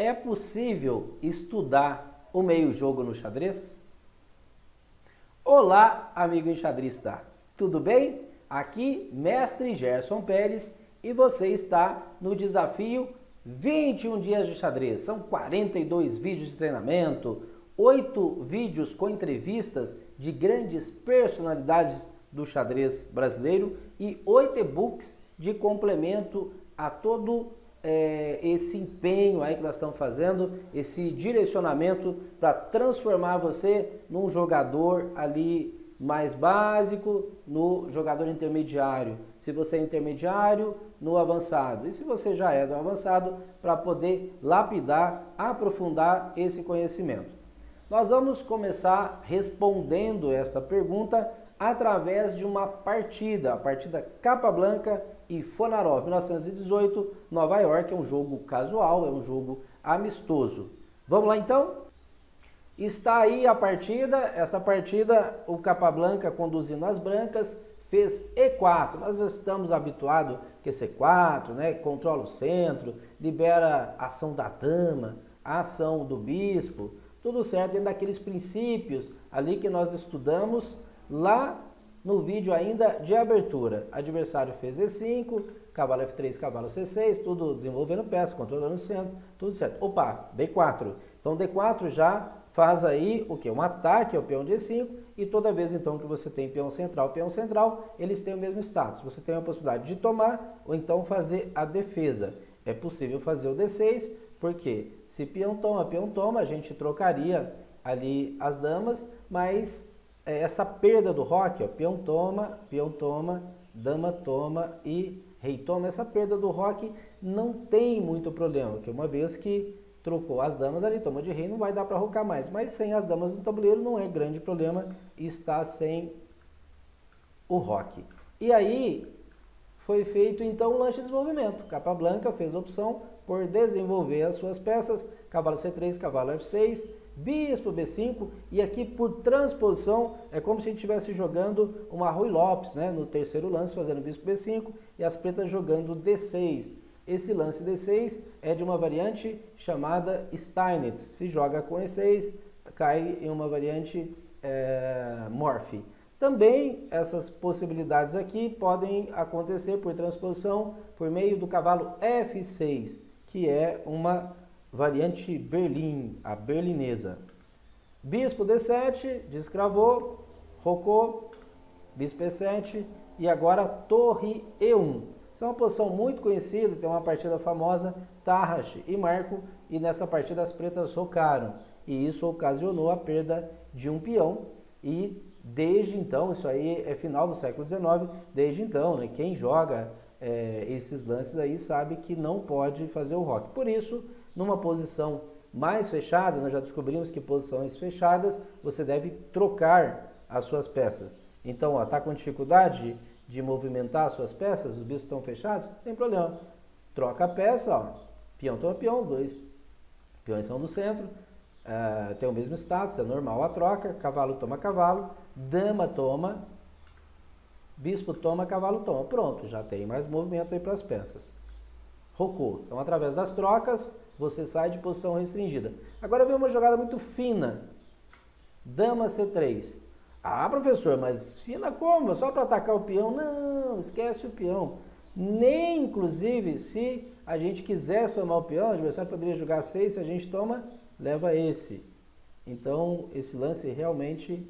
É possível estudar o meio-jogo no xadrez? Olá, amigo enxadrista! Tudo bem? Aqui, mestre Gerson Pérez, e você está no desafio 21 dias de xadrez. São 42 vídeos de treinamento, 8 vídeos com entrevistas de grandes personalidades do xadrez brasileiro e 8 e-books de complemento a todo esse empenho aí que nós estamos fazendo, esse direcionamento para transformar você num jogador ali mais básico, no jogador intermediário. Se você é intermediário, no avançado. E se você já é do avançado, para poder lapidar, aprofundar esse conhecimento. Nós vamos começar respondendo esta pergunta através de uma partida, a partida Capablanca e Fonarov, 1918, Nova York. É um jogo casual, é um jogo amistoso. Vamos lá então? Está aí a partida, essa partida o Capablanca conduzindo as brancas, fez E4. Nós já estamos habituados que C4, né, controla o centro, libera a ação da dama, a ação do bispo, tudo certo dentro daqueles princípios ali que nós estudamos lá no vídeo ainda de abertura. Adversário fez E5, cavalo F3, cavalo C6, tudo desenvolvendo peça, controlando o centro, tudo certo. Opa, D4. Então D4 já faz aí o que? Um ataque ao peão de E5 e toda vez então que você tem peão central, eles têm o mesmo status. Você tem a possibilidade de tomar ou então fazer a defesa. É possível fazer o D6, porque se peão toma, a gente trocaria ali as damas, mas essa perda do roque, ó, peão toma, dama toma e rei toma, essa perda do roque não tem muito problema, porque uma vez que trocou as damas ali, toma de rei, não vai dar para rocar mais, mas sem as damas no tabuleiro não é grande problema estar sem o roque. E aí foi feito então o lance de desenvolvimento. Capablanca fez a opção por desenvolver as suas peças, cavalo C3, cavalo F6, bispo B5, e aqui por transposição é como se a gente estivesse jogando uma Ruy Lopes, né, no terceiro lance, fazendo bispo B5 e as pretas jogando D6. Esse lance D6 é de uma variante chamada Steinitz. Se joga com E6, cai em uma variante Morphy. Também essas possibilidades aqui podem acontecer por transposição por meio do cavalo F6, que é uma variante Berlim, a berlinesa. Bispo D7, descravou, rocou, bispo E7 e agora torre E1. Essa é uma posição muito conhecida, tem uma partida famosa, Tarrasch e Marco, e nessa partida as pretas rocaram. E isso ocasionou a perda de um peão e desde então, isso aí é final do século XIX, desde então, né, quem joga esses lances aí sabe que não pode fazer o roque. Por isso, numa posição mais fechada, nós já descobrimos que posições fechadas você deve trocar as suas peças. Então, está com dificuldade de movimentar as suas peças, os bispos estão fechados, não tem problema. Troca a peça, ó, peão toma peão, os dois peões são do centro, tem o mesmo status, é normal a troca, cavalo toma cavalo, dama toma, bispo toma, cavalo toma. Pronto, já tem mais movimento aí para as peças. Rocou. Então, através das trocas, você sai de posição restringida. Agora vem uma jogada muito fina. Dama C3. Ah, professor, mas fina como? Só para atacar o peão? Não, esquece o peão. Nem, inclusive, se a gente quisesse tomar o peão, o adversário poderia jogar 6, se a gente toma, leva esse. Então, esse lance realmente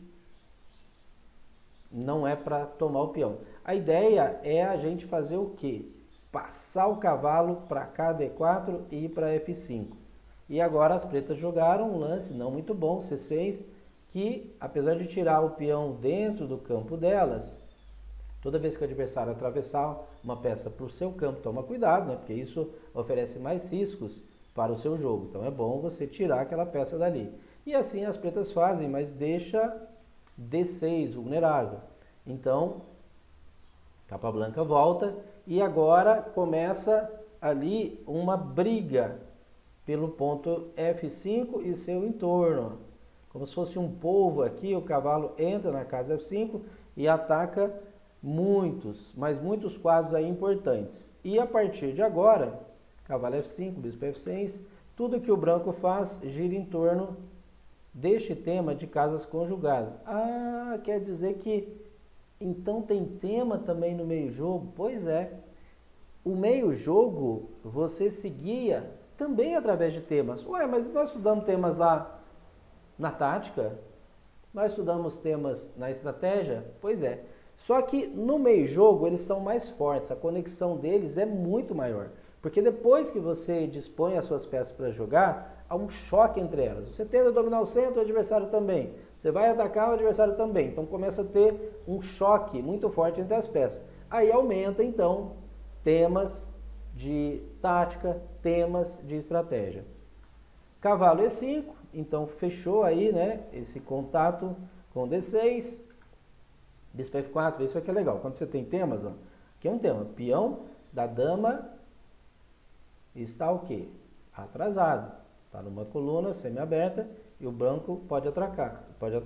não é para tomar o peão. A ideia é a gente fazer o quê? Passar o cavalo para cá, D4 e ir para F5. E agora as pretas jogaram um lance não muito bom, C6, que apesar de tirar o peão dentro do campo delas, toda vez que o adversário atravessar uma peça para o seu campo, toma cuidado, né? Porque isso oferece mais riscos para o seu jogo. Então é bom você tirar aquela peça dali. E assim as pretas fazem, mas deixa D6 vulnerável. Então, Capablanca volta e agora começa ali uma briga pelo ponto F5 e seu entorno. Como se fosse um polvo aqui, o cavalo entra na casa F5 e ataca muitos, mas muitos quadros aí importantes. E a partir de agora, cavalo F5, bispo F6, Tudo que o branco faz gira em torno deste tema de casas conjugadas. Ah, quer dizer que então tem tema também no meio-jogo? Pois é. O meio-jogo você seguia também através de temas. Ué, mas nós estudamos temas lá na tática? Nós estudamos temas na estratégia? Pois é. Só que no meio-jogo eles são mais fortes, a conexão deles é muito maior. Porque depois que você dispõe as suas peças para jogar, há um choque entre elas. Você tenta dominar o centro, o adversário também. Você vai atacar, o adversário também. Então começa a ter um choque muito forte entre as peças. Aí aumenta então temas de tática, temas de estratégia. Cavalo E5, então fechou aí, né, esse contato com D6. Bispo F4, isso aqui é legal. Quando você tem temas, ó, aqui é um tema. Peão da dama está o quê? Atrasado. Está numa coluna semi-aberta e o branco pode atacar.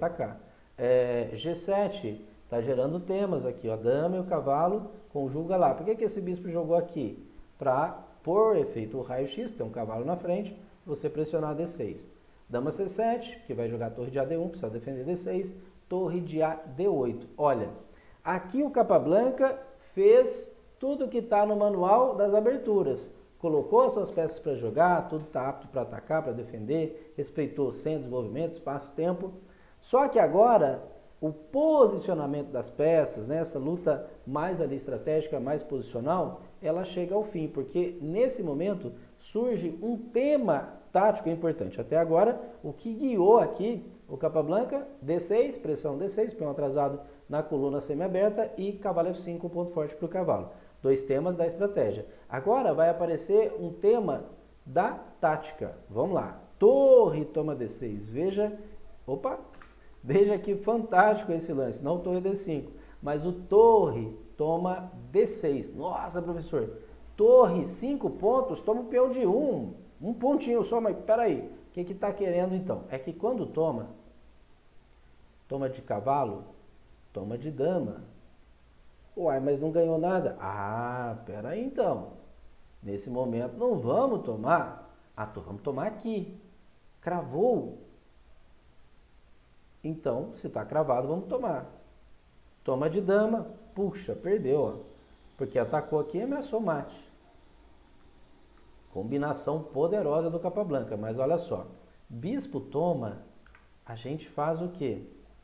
G7 está gerando temas aqui. Ó, a dama e o cavalo conjuga lá. Por que esse bispo jogou aqui? Para, por efeito raio-x, tem um cavalo na frente, você pressionar D6. Dama C7, que vai jogar torre de AD1, precisa defender D6. Torre de AD8. Olha, aqui o Capablanca fez tudo que está no manual das aberturas. Colocou as suas peças para jogar, tudo está apto para atacar, para defender, respeitou sem desenvolvimento, espaço e tempo. Só que agora, o posicionamento das peças, né, essa luta mais ali estratégica, mais posicional, ela chega ao fim, porque nesse momento surge um tema tático importante. Até agora, o que guiou aqui o Capablanca, D6, pressão D6, peão atrasado na coluna semi-aberta e cavalo F5, um ponto forte para o cavalo. Dois temas da estratégia. Agora vai aparecer um tema da tática. Vamos lá. Torre toma D6. Veja que fantástico esse lance. Não torre D5, mas o torre toma D6. Nossa, professor. Torre, 5 pontos, toma o peão de 1. Um pontinho só, mas peraí. O que está querendo então? É que quando toma de cavalo, toma de dama. Uai, mas não ganhou nada. Ah, peraí então. Nesse momento não vamos tomar. Vamos tomar aqui. Cravou. Então, se está cravado, vamos tomar. Toma de dama. Puxa, perdeu, ó. Porque atacou aqui e ameaçou mate. Combinação poderosa do Capablanca, mas olha só. Bispo toma, a gente faz o quê?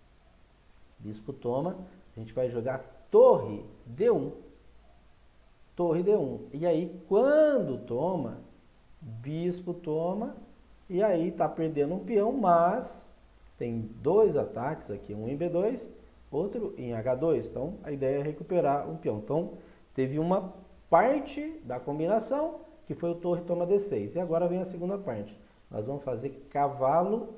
Bispo toma, a gente vai jogar torre D1. Torre D1. E aí, quando toma, bispo toma, e aí está perdendo um peão, mas tem dois ataques aqui, um em B2, outro em H2. Então, a ideia é recuperar um peão. Então, teve uma parte da combinação, que foi o torre toma D6. E agora vem a segunda parte. Nós vamos fazer cavalo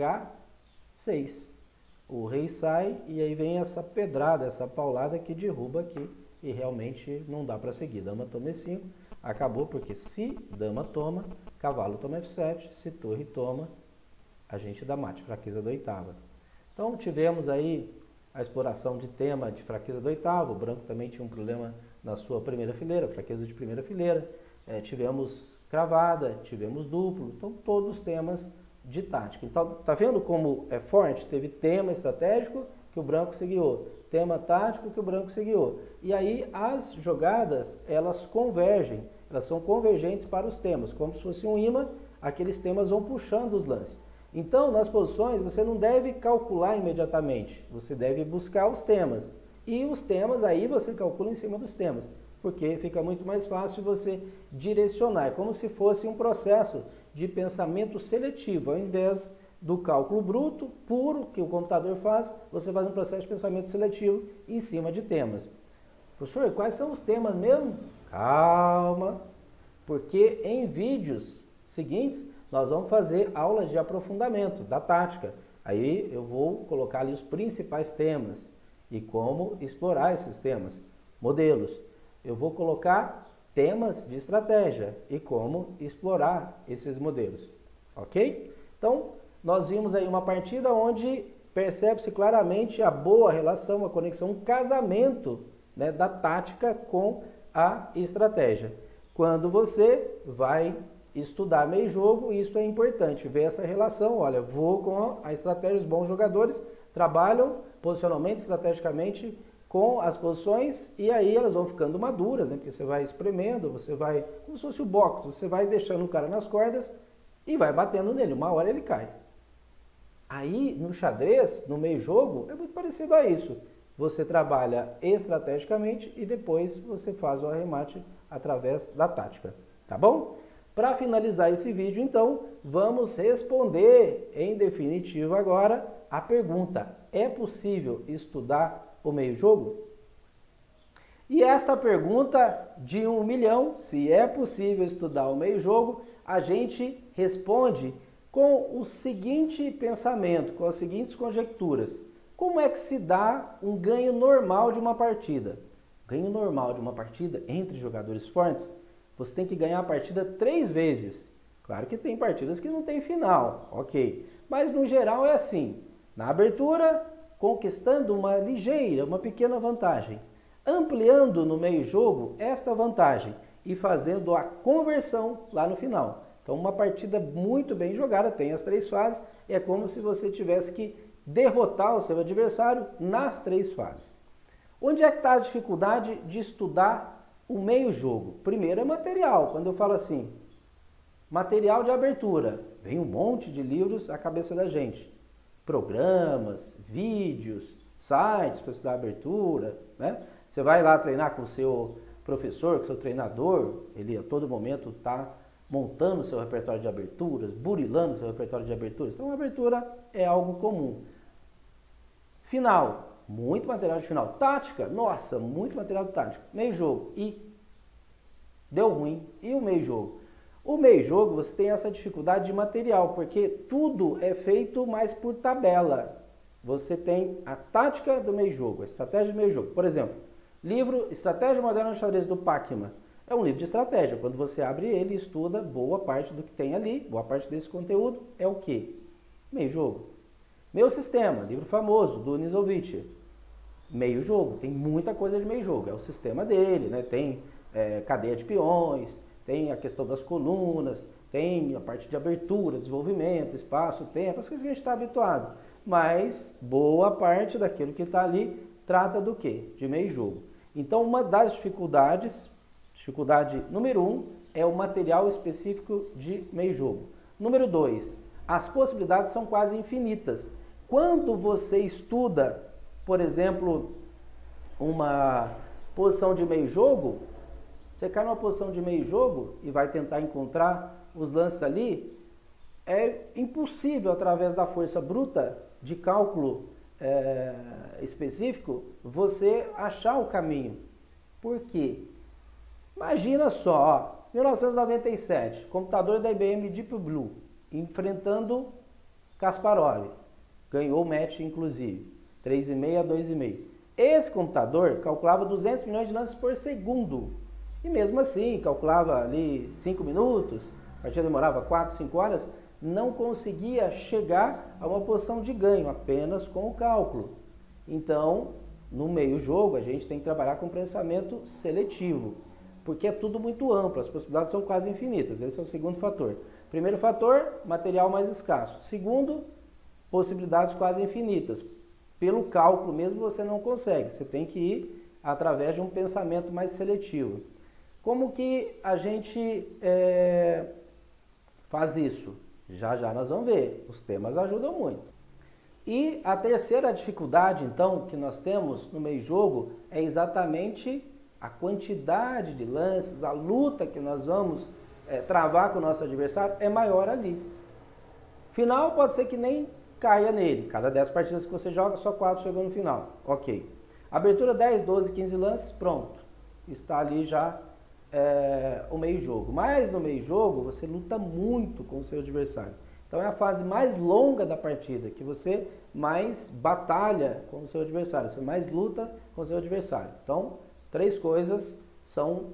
H6. O rei sai e aí vem essa pedrada, essa paulada que derruba aqui. E realmente não dá para seguir. Dama toma E5. Acabou porque se dama toma, cavalo toma F7. Se torre toma, a gente dá mate. Fraqueza da oitava. Então tivemos aí a exploração de tema de fraqueza da oitava. O branco também tinha um problema na sua primeira fileira, fraqueza de primeira fileira. Tivemos cravada, tivemos duplo, então todos os temas de tática. Então, tá vendo como é forte? Teve tema estratégico que o branco se guiou, tema tático que o branco se guiou. E aí as jogadas, elas convergem, elas são convergentes para os temas, como se fosse um imã, aqueles temas vão puxando os lances. Então, nas posições, você não deve calcular imediatamente, você deve buscar os temas. E os temas, aí você calcula em cima dos temas, porque fica muito mais fácil você direcionar. É como se fosse um processo de pensamento seletivo. Ao invés do cálculo bruto, puro, que o computador faz, você faz um processo de pensamento seletivo em cima de temas. Professor, quais são os temas mesmo? Calma, porque em vídeos seguintes nós vamos fazer aulas de aprofundamento da tática. Aí eu vou colocar ali os principais temas e como explorar esses temas, modelos. Eu vou colocar temas de estratégia e como explorar esses modelos, ok? Então, nós vimos aí uma partida onde percebe-se claramente a boa relação, a conexão, um casamento, né, da tática com a estratégia. Quando você vai estudar meio jogo, isso é importante, ver essa relação. Olha, vou com a estratégia, os bons jogadores trabalham posicionalmente, estrategicamente com as posições e aí elas vão ficando maduras, né? Porque você vai espremendo, você vai, como se fosse o boxe, você vai deixando o cara nas cordas e vai batendo nele, uma hora ele cai. Aí no xadrez, no meio jogo, é muito parecido a isso. Você trabalha estrategicamente e depois você faz o arremate através da tática, tá bom? Para finalizar esse vídeo, então, vamos responder em definitivo agora a pergunta: é possível estudar o meio jogo? E esta pergunta de 1 milhão, se é possível estudar o meio jogo, a gente responde com o seguinte pensamento, com as seguintes conjecturas. Como é que se dá um ganho normal de uma partida? Ganho normal de uma partida entre jogadores fortes, você tem que ganhar a partida 3 vezes. Claro que tem partidas que não tem final, ok. Mas no geral é assim. Na abertura, conquistando uma ligeira, uma pequena vantagem. Ampliando no meio jogo esta vantagem e fazendo a conversão lá no final. Então uma partida muito bem jogada, tem as 3 fases, é como se você tivesse que derrotar o seu adversário nas 3 fases. Onde é que está a dificuldade de estudar o meio jogo? Primeiro é material. Quando eu falo assim, material de abertura, vem um monte de livros à cabeça da gente. Programas, vídeos, sites para estudar abertura, né? Você vai lá treinar com o seu professor, com o seu treinador, ele a todo momento está montando o seu repertório de aberturas, burilando o seu repertório de aberturas. Então a abertura é algo comum. Final, muito material de final. Tática, nossa, muito material de tática. Meio jogo, e deu ruim. E o meio jogo? O meio jogo você tem essa dificuldade de material, porque tudo é feito mais por tabela. Você tem a tática do meio jogo, a estratégia do meio jogo. Por exemplo, livro Estratégia Moderna de Xadrez do Pacman. É um livro de estratégia. Quando você abre ele e estuda, boa parte do que tem ali, boa parte desse conteúdo é o quê? Meio jogo. Meu Sistema, livro famoso do Nisovich. Meio jogo, tem muita coisa de meio jogo. É o sistema dele, né? Tem cadeia de peões, tem a questão das colunas, tem a parte de abertura, desenvolvimento, espaço, tempo, as coisas que a gente está habituado. Mas boa parte daquilo que está ali trata do quê? De meio jogo. Então uma das dificuldade número 1 é o material específico de meio jogo. Número 2, as possibilidades são quase infinitas. Quando você estuda, por exemplo, uma posição de meio jogo, você cai numa posição de meio jogo e vai tentar encontrar os lances ali, é impossível através da força bruta de cálculo específico você achar o caminho. Por quê? Imagina só, ó, 1997, computador da IBM Deep Blue, enfrentando Kasparov. Ganhou o match, inclusive, 3,5 a 2,5. Esse computador calculava 200 milhões de lances por segundo. E mesmo assim, calculava ali 5 minutos, a partida demorava 4, 5 horas, não conseguia chegar a uma posição de ganho, apenas com o cálculo. Então, no meio jogo, a gente tem que trabalhar com pensamento seletivo, porque é tudo muito amplo, as possibilidades são quase infinitas. Esse é o segundo fator. Primeiro fator, material mais escasso. Segundo, possibilidades quase infinitas. Pelo cálculo mesmo você não consegue, você tem que ir através de um pensamento mais seletivo. Como que a gente faz isso? Já já nós vamos ver, os temas ajudam muito. E a terceira dificuldade, então, que nós temos no meio jogo é exatamente a quantidade de lances, a luta que nós vamos travar com o nosso adversário é maior ali. Final pode ser que nem caia nele. Cada 10 partidas que você joga, só 4 chegam no final. Ok. Abertura 10, 12, 15 lances, pronto. Está ali já o meio jogo. Mas no meio jogo, você luta muito com o seu adversário. Então é a fase mais longa da partida, que você mais batalha com o seu adversário, você mais luta com o seu adversário. Então, 3 coisas são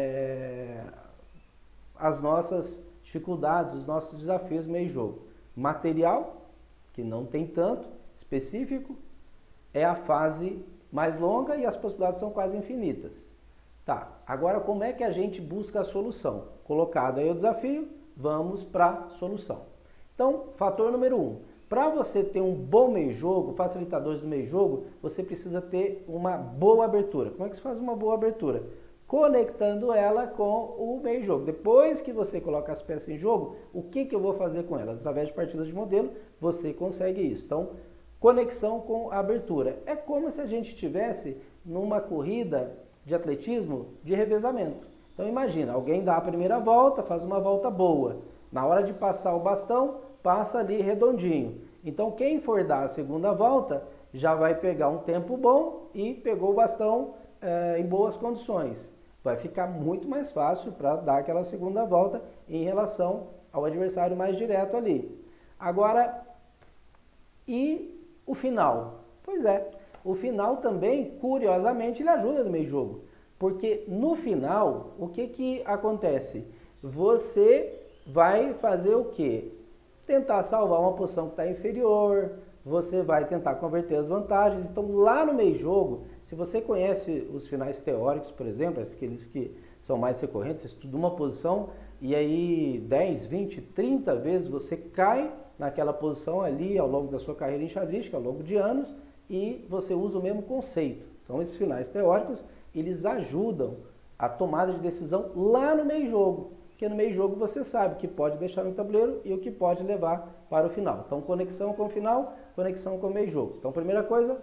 as nossas dificuldades, os nossos desafios no meio jogo. Material, que não tem tanto, específico, é a fase mais longa e as possibilidades são quase infinitas. Tá, agora como é que a gente busca a solução? Colocado aí o desafio, vamos para a solução. Então, fator número 1. Para você ter um bom meio-jogo, facilitadores do meio-jogo, você precisa ter uma boa abertura. Como é que se faz uma boa abertura? Conectando ela com o meio-jogo. Depois que você coloca as peças em jogo, o que eu vou fazer com elas? Através de partidas de modelo, você consegue isso. Então, conexão com a abertura. É como se a gente estivesse numa corrida de atletismo de revezamento. Então imagina, alguém dá a primeira volta, faz uma volta boa. Na hora de passar o bastão, passa ali redondinho. Então quem for dar a segunda volta, já vai pegar um tempo bom e pegou o bastão em boas condições. Vai ficar muito mais fácil para dar aquela segunda volta em relação ao adversário mais direto ali. Agora, e o final? Pois é, o final também, curiosamente, ele ajuda no meio-jogo. Porque no final, o que acontece? Você vai fazer o quê? Tentar salvar uma posição que está inferior, você vai tentar converter as vantagens. Então, lá no meio-jogo, se você conhece os finais teóricos, por exemplo, aqueles que são mais recorrentes, você estuda uma posição e aí 10, 20, 30 vezes você cai naquela posição ali ao longo da sua carreira enxadrística, ao longo de anos, e você usa o mesmo conceito. Então, esses finais teóricos, eles ajudam a tomada de decisão lá no meio-jogo, porque no meio-jogo você sabe o que pode deixar no tabuleiro e o que pode levar para o final. Então, conexão com o final, conexão com o meio-jogo. Então, primeira coisa,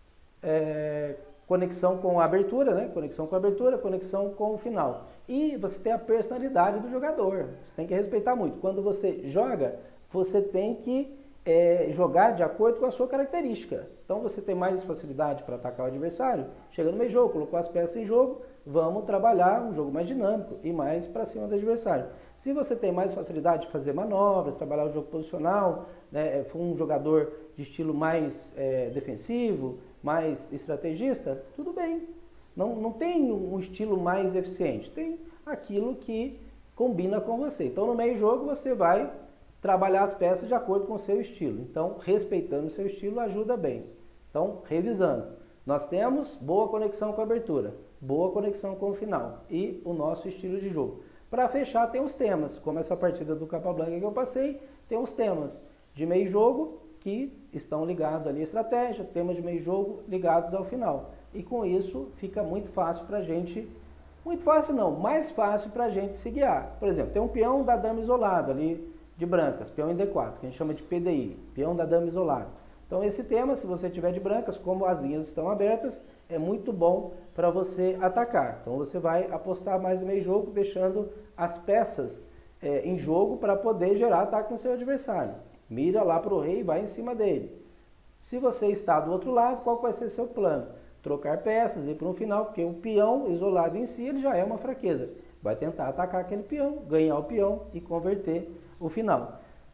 conexão com a abertura, né? Conexão com a abertura, conexão com o final. E você tem a personalidade do jogador, você tem que respeitar muito. Quando você joga, você tem que jogar de acordo com a sua característica. Então você tem mais facilidade para atacar o adversário, chega no meio jogo, colocou as peças em jogo, vamos trabalhar um jogo mais dinâmico e mais para cima do adversário. Se você tem mais facilidade de fazer manobras, trabalhar o jogo posicional, né, for um jogador de estilo mais defensivo, mais estrategista, tudo bem. Não tem um estilo mais eficiente, tem aquilo que combina com você. Então no meio jogo você vai trabalhar as peças de acordo com o seu estilo. Então, respeitando o seu estilo ajuda bem. Então, revisando, nós temos boa conexão com a abertura, boa conexão com o final e o nosso estilo de jogo. Para fechar, tem os temas, como essa partida do Capablanca que eu passei, tem os temas de meio jogo que estão ligados ali à estratégia, temas de meio jogo ligados ao final. E com isso, fica muito fácil para a gente, muito fácil não, mais fácil para a gente se guiar. Por exemplo, tem um peão da dama isolado ali, de brancas, peão em D4, que a gente chama de PDI, peão da dama isolado. Então esse tema, se você tiver de brancas, como as linhas estão abertas, é muito bom para você atacar. Então você vai apostar mais no meio jogo, deixando as peças em jogo para poder gerar ataque no seu adversário. Mira lá para o rei e vai em cima dele. Se você está do outro lado, qual vai ser seu plano? Trocar peças e ir para um final, porque o peão isolado em si ele já é uma fraqueza. Vai tentar atacar aquele peão, ganhar o peão e converter o final.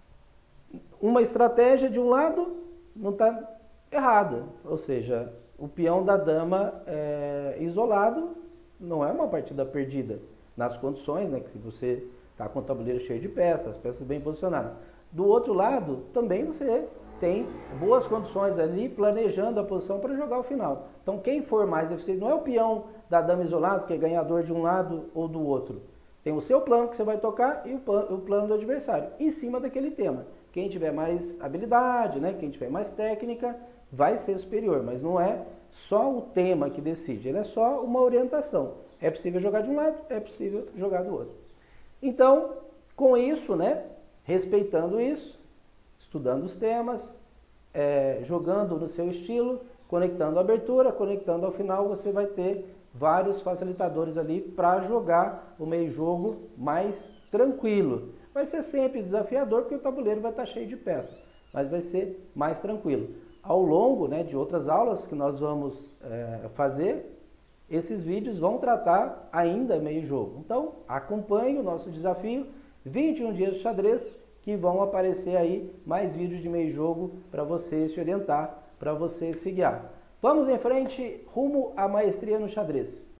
Uma estratégia de um lado não está errada, ou seja, o peão da dama isolado não é uma partida perdida nas condições, né, que você está com o tabuleiro cheio de peças, as peças bem posicionadas. Do outro lado, também você tem boas condições ali, planejando a posição para jogar o final. Então, quem for mais eficiente, não é o peão da dama isolado, que é ganhador de um lado ou do outro. Tem o seu plano que você vai tocar e o plano do adversário, em cima daquele tema. Quem tiver mais habilidade, né, quem tiver mais técnica, vai ser superior, mas não é só o tema que decide, ele é só uma orientação. É possível jogar de um lado, é possível jogar do outro. Então, com isso, né, respeitando isso, estudando os temas, jogando no seu estilo, conectando a abertura, conectando ao final, você vai ter vários facilitadores ali para jogar o meio jogo mais tranquilo. Vai ser sempre desafiador porque o tabuleiro vai estar cheio de peças, mas vai ser mais tranquilo. Ao longo, né, de outras aulas que nós vamos fazer, esses vídeos vão tratar ainda meio jogo. Então, acompanhe o nosso desafio, 21 dias de xadrez, que vão aparecer aí mais vídeos de meio jogo para você se orientar, para você se guiar. Vamos em frente, rumo à maestria no xadrez.